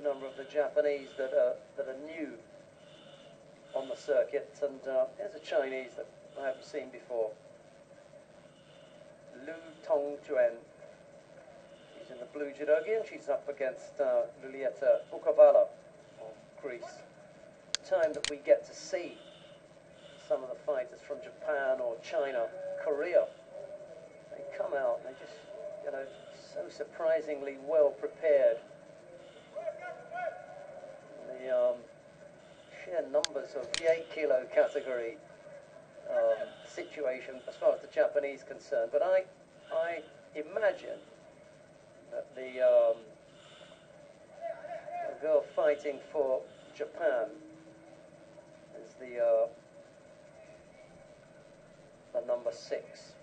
number of the Japanese that are new on the circuit, and there's a Chinese that I haven't seen before. Tongjua. She's in the blue judogi, and she's up against BOUKOUVALA of Greece. Time that we get to see some of the fighters from Japan or China, Korea. They come out, and they're just, you know, so surprisingly well prepared. The sheer numbers of the 8 kilo category situation as far as the Japanese concerned, but I imagine that the girl fighting for Japan is the number 6.